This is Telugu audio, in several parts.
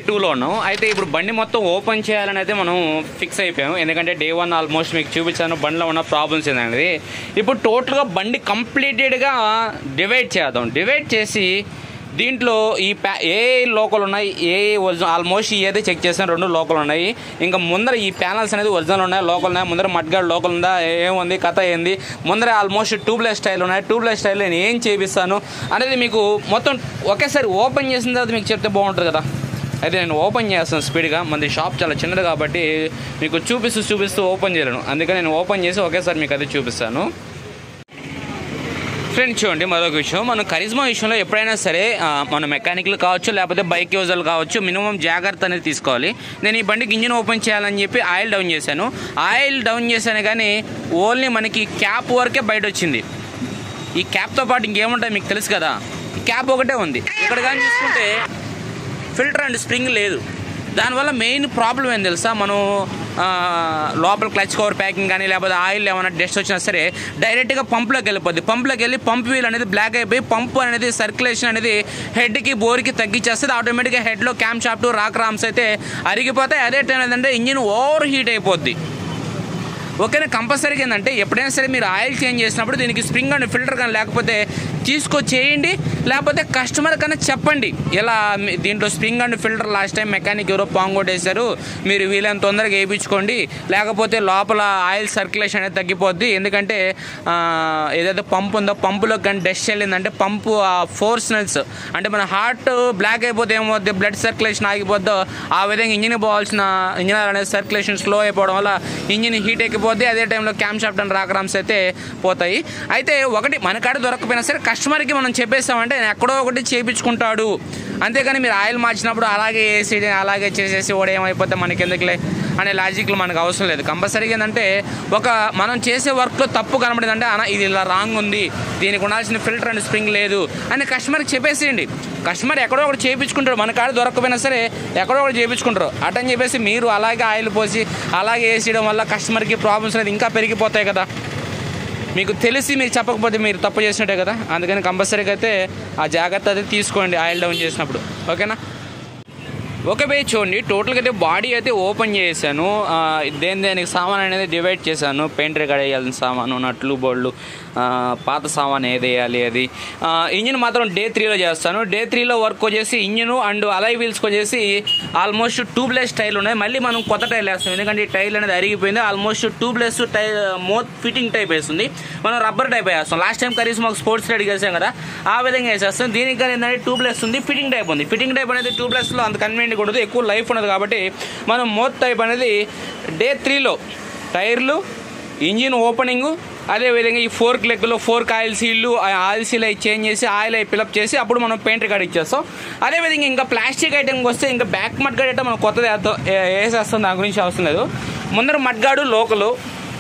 2లో ఉన్నాం. అయితే ఇప్పుడు బండి మొత్తం ఓపెన్ చేయాలని అయితే మనం ఫిక్స్ అయిపోయాం. ఎందుకంటే Day 1 ఆల్మోస్ట్ మీకు చూపించాను బండిలో ఉన్న ప్రాబ్లమ్స్ ఏంటనేది. ఇప్పుడు టోటల్గా బండి కంప్లీటెడ్గా డివైడ్ చేద్దాం. డివైడ్ చేసి దీంట్లో ఏ లోకల్ ఉన్నాయి, ఏ ఒరిజినల్ ఆల్మోస్ట్ ఏదైతే చెక్ చేసాను 2 లోకల్ ఉన్నాయి. ఇంకా ముందర ఈ ప్యానల్స్ అనేది ఒరిజినల్ ఉన్నాయి, లోకల్ ఉన్నాయి. ముందర మడ్గాడ్ లోకల్ ఉందా, ఏముంది కథ ఏంది, ముందర ఆల్మోస్ట్ ట్యూబ్లెస్ స్టైల్ ఉన్నాయి. ట్యూబ్లెస్ స్టైల్ నేను ఏం చేపిస్తాను అనేది మీకు మొత్తం ఒకేసారి ఓపెన్ చేసిన తర్వాత మీకు చెప్తే బాగుంటుంది కదా. అయితే నేను ఓపెన్ చేస్తాను స్పీడ్గా. మనది షాప్ చాలా చిన్నది కాబట్టి మీకు చూపిస్తూ ఓపెన్ చేయలేను. అందుకని నేను ఓపెన్ చేసి ఒకేసారి మీకు అది చూపిస్తాను. ఫ్రెండ్స్ చూడండి, మరొక విషయం, మనం కరిజ్మా విషయంలో ఎప్పుడైనా సరే మన మెకానిక్లు కావచ్చు లేకపోతే బైక్ యూజర్లు కావచ్చు మినిమం జాగ్రత్త అనేది తీసుకోవాలి. నేను ఈ బండికి ఇంజిన్ ఓపెన్ చేయాలని చెప్పి ఆయిల్ డౌన్ చేశాను కానీ ఓన్లీ మనకి క్యాప్ వరకే బయట వచ్చింది. ఈ క్యాప్తో పాటు ఇంకేముంటాయి మీకు తెలుసు కదా, క్యాప్ ఒకటే ఉంది. ఇక్కడ కానీ చూసుకుంటే ఫిల్టర్ అండ్ స్ప్రింగ్ లేదు. దానివల్ల మెయిన్ ప్రాబ్లం ఏం తెలుసా, మనం లోపల క్లచ్ కవర్ ప్యాకింగ్ కానీ లేకపోతే ఆయిల్ ఏమైనా డస్ట్ వచ్చినా సరే డైరెక్ట్గా పంప్లోకి వెళ్ళిపోద్ది. పంప్లోకి వెళ్ళి పంప్ వీల్ అనేది బ్లాక్ అయిపోయి పంపు అనేది సర్క్యులేషన్ అనేది హెడ్కి బోర్కి తగ్గించేస్తుంది. ఆటోమేటిక్గా హెడ్లో క్యామ్ షాఫ్ట్ రాక్ రామ్స్ అయితే అరిగిపోతాయి. అదే టైం ఏంటంటే ఇంజిన్ ఓవర్ హీట్ అయిపోద్ది. ఓకేనా. కంపల్సరీగా ఏంటంటే ఎప్పుడైనా సరే మీరు ఆయిల్ చేంజ్ చేసినప్పుడు దీనికి స్ప్రింగ్ అండ్ ఫిల్టర్ కానీ లేకపోతే తీసుకొచ్చేయండి, లేకపోతే కస్టమర్ కన్నా చెప్పండి. ఇలా దీంట్లో spring and filter last time mechanic ఎవరో పాంగొట్టేశారు, మీరు వీలైన తొందరగా వేయించుకోండి, లేకపోతే లోపల ఆయిల్ సర్క్యులేషన్ అనేది తగ్గిపోద్ది. ఎందుకంటే ఏదైతే పంపు ఉందో పంపులో కానీ డస్ట్ వెళ్ళిందంటే పంపు ఫోర్స్నెల్స్ అంటే మన హార్ట్ బ్లాక్ అయిపోతే ఏమవుద్ది, బ్లడ్ సర్క్యులేషన్ ఆగిపోద్దో ఆ విధంగా ఇంజిన్ పోవాల్సిన ఇంజిన్ అనేది సర్క్యులేషన్ స్లో అయిపోవడం వల్ల ఇంజిన్ హీట్ ఎక్కిపోద్ది. అదే టైంలో cam shaft and rocker arms అయితే పోతాయి. అయితే ఒకటి మన కాడ దొరకకపోయినా సరే కస్టమర్కి మనం చెప్పేస్తామంటే ఎక్కడో ఒకటి చేయించుకుంటాడు. అంతేగాని మీరు ఆయిల్ మార్చినప్పుడు అలాగే వేసి అలాగే చేసేసి ఓడ ఏమైపోతే మనకి ఎందుకులే అనే లాజిక్లు మనకు అవసరం లేదు. కంపల్సరీగా ఏంటంటే మనం చేసే వర్క్లో తప్పు కనబడిందంటే ఇది ఇలా రాంగ్ ఉంది, దీనికి ఉండాల్సిన ఫిల్టర్ అండ్ స్ప్రింగ్ లేదు అని కస్టమర్కి చెప్పేసేయండి. కస్టమర్ ఎక్కడో ఒకటి చేయించుకుంటారు, మన కాడ దొరకకపోయినా సరే ఎక్కడో ఒకటి చేయించుకుంటారు. అటని చెప్పేసి మీరు అలాగే ఆయిల్ పోసి అలాగే వేసేయడం వల్ల కస్టమర్కి ప్రాబ్లమ్స్ అనేది ఇంకా పెరిగిపోతాయి కదా. మీకు తెలిసి మీరు చెప్పకపోతే మీరు తప్పు చేసినట్టే కదా. అందుకని కంపల్సరీగా అయితే ఆ జాగ్రత్త అయితే తీసుకోండి ఆయిల్ డౌన్ చేసినప్పుడు. ఓకేనా. ఓకే బై, చూడండి టోటల్గా అయితే బాడీ అయితే ఓపెన్ చేశాను. దేనికి సామాన్ అనేది డివైడ్ చేశాను. పెయింటర్ కాడ వేయాల్సిన సామాను, నట్లు బోల్డ్లు, పాత సామాన్ ఏది వేయాలి అది. ఇంజిన్ మాత్రం Day 3లో చేస్తాను. Day 3లో వర్క్ వచ్చేసి ఇంజిన్ అండ్ అలాయ్ వీల్స్కి వచ్చేసి ఆల్మోస్ట్ ట్యూబ్లెస్ టైల్ ఉన్నాయి. మళ్ళీ మనం కొత్త టైల్ వేస్తాం, ఎందుకంటే ఈ టైల్ అనేది అరిగిపోయింది. ఆల్మోస్ట్ ట్యూబ్లెస్ టైల్ మోత్ ఫిట్టింగ్ టైప్ వేస్తుంది, మనం రబ్బర్ టైప్ వేస్తాం. Last time Karizma sports ride వేసాం కదా, ఆ విధంగా వేసేస్తాం. దీనికి కానీ ఏంటంటే ట్యూబ్లెస్ ఉంది, ఫిట్టింగ్ టైప్ ఉంది. ఫిట్టింగ్ టైప్ అనేది ట్యూబ్లెస్లో అంత కన్వీనియంట్ ఉండదు, ఎక్కువ లైఫ్ ఉండదు. కాబట్టి మనం మోత్ టైప్ అనేది Day 3లో టైర్లు, ఇంజిన్ ఓపెనింగ్, అదేవిధంగా ఈ ఫోర్క్ లెగ్లో ఫోర్క్ ఆయిల్ సీల్లు అవి చేంజ్ చేసి ఆయిల్ అవి ఫిలప్ చేసి అప్పుడు మనం పెయింటర్ కాడ ఇచ్చేస్తాం. అదేవిధంగా ఇంకా ప్లాస్టిక్ ఐటెంకి వస్తే ఇంకా బ్యాక్ మడ్గాడ్ అయితే మనం కొత్తది వేసేస్తాం, దాని గురించి అవసరం లేదు. ముందర మడ్గాడు లోకలు,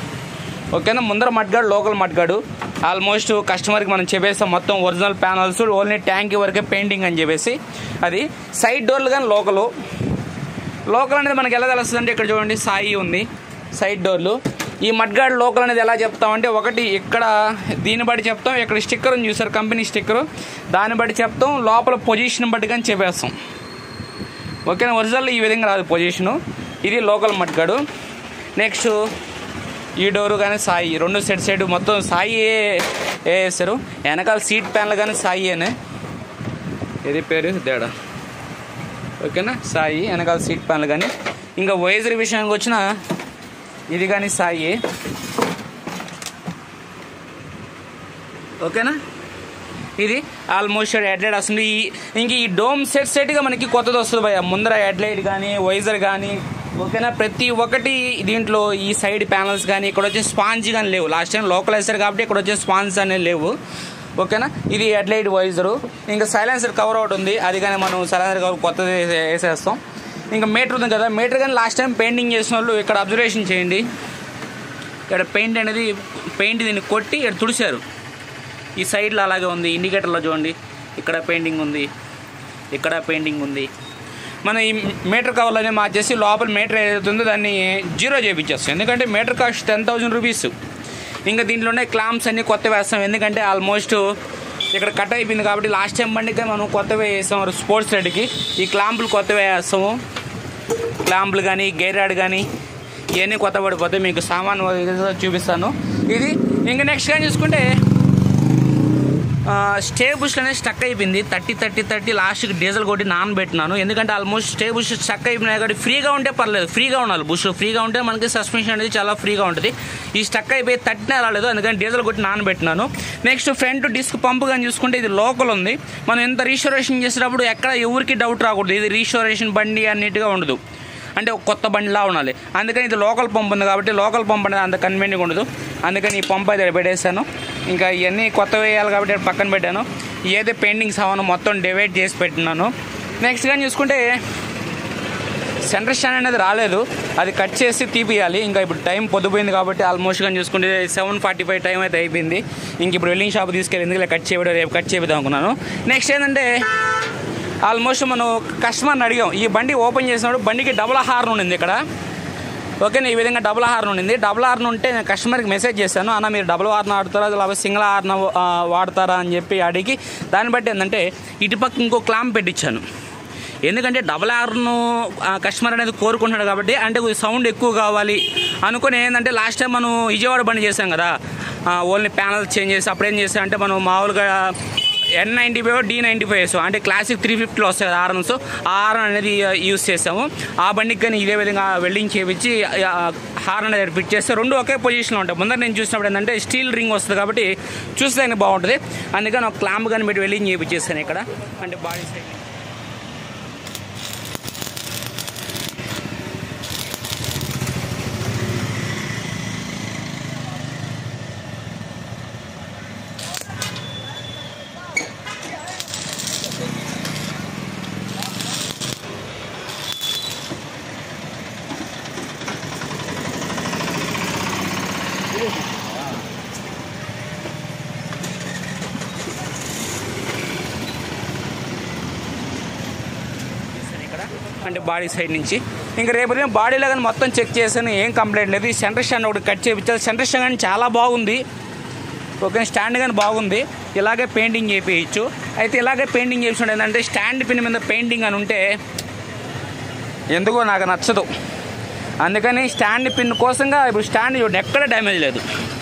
ఓకేనా. ముందర మడ్గాడు లోకల్ మడ్గాడు ఆల్మోస్ట్ కస్టమర్కి మనం చెప్పేస్తాం మొత్తం ఒరిజినల్ ప్యానల్స్, ఓన్లీ ట్యాంక్ వరకే పెయింటింగ్ అని చెప్పేసి. అది సైడ్ డోర్లు కానీ లోకల్ అనేది మనకి ఎలా తెలుస్తుంది అంటే ఇక్కడ చూడండి సాయి ఉంది సైడ్ డోర్లు. ఈ మడ్గాడ్ లోకల్ అనేది ఎలా చెప్తామంటే ఒకటి ఇక్కడ దీన్ని బట్టి చెప్తాం, ఇక్కడ స్టిక్కర్ ఉంది చూసారు కంపెనీ స్టిక్కరు, దాన్ని బట్టి చెప్తాం, లోపల పొజిషన్ బట్టి కానీ చెప్పేస్తాం. ఓకేనా. ఒరిజినల్ ఈ విధంగా రాదు పొజిషను. ఇది లోకల్ మడ్గాడు. నెక్స్ట్ ఈ డోరు కానీ సాయి, రెండు సైడ్ మొత్తం సాయి వేసారు. వెనకాల సీట్ ప్యాన్లు కానీ సాయి అనే ఇది పేరు తేడా. ఓకేనా. సాయి వెనకాల సీట్ ప్యాన్లు కానీ. ఇంకా వైజర్ విషయానికి వచ్చిన ఇది కానీ సాయి. ఓకేనా. ఇది ఆల్మోస్ట్ హెడ్లైట్ వస్తుంది. ఇంక ఈ డోమ్ సెట్గా మనకి కొత్తది వస్తుంది భయ. ముందర హెడ్లైట్ కానీ వైజర్ కానీ, ఓకేనా. ప్రతి ఒక్కటి దీంట్లో ఈ సైడ్ ప్యానల్స్ కానీ, ఇక్కడ వచ్చే స్పాంజ్ కానీ లేవు. లాస్ట్ టైం లోకల్ వేస్తారు కాబట్టి ఇక్కడ వచ్చే స్పాంజ్ అనేవి లేవు. ఓకేనా. ఇది హెడ్లైట్ వైజరు. ఇంకా సైలెన్సర్ కవర్ అవుట్ ఉంది, అది కానీ మనం సైలెన్సర్ కవర్ కొత్తది వేసేస్తాం. ఇంకా మీటర్ ఉంది కదా, మీటర్ కానీ లాస్ట్ టైం పెయింటింగ్ చేసిన వాళ్ళు ఇక్కడ అబ్జర్వేషన్ చేయండి. ఇక్కడ పెయింట్ దీన్ని కొట్టి ఇక్కడ తుడిచారు. ఈ సైడ్లో అలాగే ఉంది. ఇండికేటర్లో చూడండి, ఇక్కడ పెయింటింగ్ ఉంది, ఇక్కడ పెయింటింగ్ ఉంది. మనం ఈ మీటర్ కవర్లు అనేవి మార్చేసి లోపల మీటర్ ఏదైతుందో దాన్ని 0 చేయించేస్తాం. ఎందుకంటే మీటర్ కాస్ట్ 10,000 రూపీస్. ఇంకా దీంట్లోనే క్లాంప్స్ అన్నీ కొత్త వేస్తాం, ఎందుకంటే ఆల్మోస్ట్ ఇక్కడ కట్ అయిపోయింది కాబట్టి లాస్ట్ టైం బండికి మనం కొత్తవి వేసాం స్పోర్ట్స్ రైడ్కి. ఈ క్లాంపులు కొత్తవి వేస్తాము, క్లాంపులు కానీ గేర్ రాడ్ కానీ ఇవన్నీ కొత్త పడిపోతాయి. మీకు సామాన్ చూపిస్తాను. ఇది ఇంకా నెక్స్ట్ కానీ చూసుకుంటే స్టే బుష్లు అనేది స్టక్ అయిపోయింది. 30 లాస్ట్కి డీజిల్ కొట్టి నానబెట్టినాను. ఎందుకంటే ఆల్మోస్ట్ స్టే బుష్ స్టక్ అయిపోయినాయి కాబట్టి ఫ్రీగా ఉంటే పర్లేదు, ఫ్రీగా ఉండాలి. బుష్ ఫ్రీగా ఉంటే మనకి సస్పెన్షన్ అనేది చాలా ఫ్రీగా ఉంటుంది. ఈ స్టక్ అయిపోయి 30 రాలేదు, అందుకని డీజిల్ కొట్టి నానబెట్టినాను. నెక్స్ట్ ఫ్రంట్ డిస్క్ పంపు కానీ చూసుకుంటే ఇది లోకల్ ఉంది. మనం ఎంత రీస్టోరేషన్ చేసేటప్పుడు ఎక్కడ ఎవరికి డౌట్ రాకూడదు, ఇది రీస్టోరేషన్ బండి అన్నిటిగా ఉండదు, అంటే ఒక కొత్త బండిలా ఉండాలి. అందుకని ఇది లోకల్ పంప్ ఉంది కాబట్టి లోకల్ పంప్ అనేది అంత కన్వీనియంట్గా ఉండదు. అందుకని ఈ పంప్ అయితే పెట్టేస్తాను. ఇంకా ఇవన్నీ కొత్త వేయాలి కాబట్టి పక్కన పెట్టాను. ఏదైతే పెయింటింగ్ సామాను మొత్తం డివైడ్ చేసి పెట్టినాను. నెక్స్ట్ కానీ చూసుకుంటే సెంటర్ స్టాండ్ అనేది రాలేదు, అది కట్ చేసి తీపియాలి. ఇంకా ఇప్పుడు టైం పొద్దుపోయింది కాబట్టి ఆల్మోస్ట్ కానీ చూసుకుంటే 7:45 టైం అయితే అయిపోయింది. ఇంక ఇప్పుడు వెల్డింగ్ షాప్ తీసుకెళ్ళి ఎందుకు కట్ చేయడం, రేపు కట్ చేద్దాం అనుకున్నాను. నెక్స్ట్ ఏంటంటే ఆల్మోస్ట్ మనం కస్టమర్ని అడిగాం. ఈ బండి ఓపెన్ చేసినప్పుడు బండికి డబుల్ హార్న్ ఉండింది ఇక్కడ. ఓకేనా, ఈ విధంగా డబుల్ హార్న్ ఉండింది. డబుల్ హార్న్ ఉంటే నేను కస్టమర్కి మెసేజ్ చేశాను, అన్న మీరు డబుల్ హార్న్ వాడతారా లేకపోతే సింగిల్ హార్న్ వాడతారా అని చెప్పి అడిగి దాన్ని బట్టి ఏంటంటే ఇటుపక్క ఇంకో క్లాంప్ పెట్టించాను. ఎందుకంటే డబుల్ హార్న్ కస్టమర్ అనేది కోరుకుంటున్నాడు కాబట్టి, అంటే సౌండ్ ఎక్కువ కావాలి అనుకుని ఏంటంటే లాస్ట్ టైం మనం విజయవాడ బండి చేసాం కదా, ఓన్లీ ప్యానల్ చేంజ్ చేసి అప్పుడు ఏం చేసాం అంటే మనం మామూలుగా N95 D95 వేసాం, అంటే క్లాసిక్ 350లో వస్తాయి కదా హార్న్స్, ఆ హార్న్ అనేది యూజ్ చేసాము. ఆ బండికి కానీ ఇదే విధంగా వెల్డింగ్ చేయించి హార్న్ అనేది ఫిట్ చేస్తే రెండు ఒకే పొజిషన్లో ఉంటాయి. ముందర నేను చూసినప్పుడు ఏంటంటే స్టీల్ రింగ్ వస్తుంది కాబట్టి చూస్తే బాగుంటుంది. అందుకని ఒక క్లాంప్ కానీ పెట్టి వెల్డింగ్ చేయించేస్తాను ఇక్కడ, అంటే బాడీ సైడ్. అంటే బాడీ సైడ్ నుంచి ఇంకా రేపు బాడీలో కానీ మొత్తం చెక్ చేశాను, ఏం కంప్లైంట్ లేదు. ఈ సెంటర్ స్టాండ్ ఒకటి కట్ చేయించాలి. సెంటర్ స్టాండ్ కానీ చాలా బాగుంది, ఓకే, స్టాండ్ కానీ బాగుంది. ఇలాగే పెయింటింగ్ చేయించు. అయితే ఇలాగే పెయింటింగ్ చేయించడం ఏంటంటే స్టాండ్ పిన్ మీద పెయింటింగ్ అని ఉంటే ఎందుకో నాకు నచ్చదు. అందుకని స్టాండ్ పిన్ కోసంగా ఇప్పుడు స్టాండ్ చూడండి ఎక్కడ డ్యామేజ్ లేదు,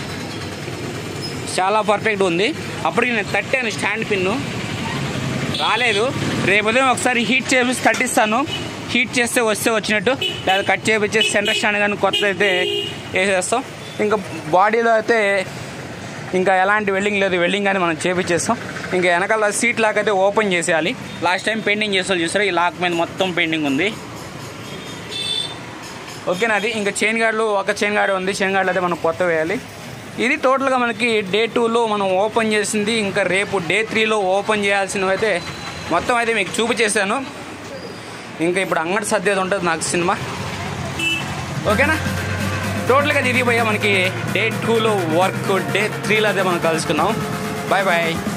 చాలా పర్ఫెక్ట్ ఉంది. అప్పటికి నేను తట్టాను, స్టాండ్ పిన్ను రాలేదు. రేపు ఉదయం ఒకసారి హీట్ చేసి తట్టిస్తాను. హీట్ చేస్తే వస్తే వచ్చినట్టు, లేదా కట్ చేయించేసి సెంటర్ స్టాండ్ కానీ కొత్త అయితే వేసేస్తాం. ఇంకా బాడీలో అయితే ఇంకా ఎలాంటి వెల్డింగ్ లేదు, వెల్డింగ్ కానీ మనం చేయించేస్తాం. ఇంకా వెనకాల సీట్ లాక్ అయితే ఓపెన్ చేసేయాలి. లాస్ట్ టైం పెయింటింగ్ చేసేవాళ్ళు చూసారు, ఈ లాక్ మీద మొత్తం పెయింటింగ్ ఉంది. ఓకేనా, అది ఇంకా చైన్ గార్డులు ఒక చైన్ గార్డు ఉంది, చైన్ గార్డులు అయితే మనం కొత్త వేయాలి. ఇది టోటల్గా మనకి Day 2లో మనం ఓపెన్ చేసింది. ఇంకా రేపు Day 3లో ఓపెన్ చేయాల్సినవి అయితే మొత్తం అయితే మీకు చూపించేశాను. ఇంకా ఇప్పుడు అంగడి సర్దేది ఉంటుంది నాకు సినిమా. ఓకేనా, టోటల్గా తిరిగిపోయా మనకి Day 2లో వర్క్. Day 3లో అయితే మనం కలుసుకున్నాం. Bye bye.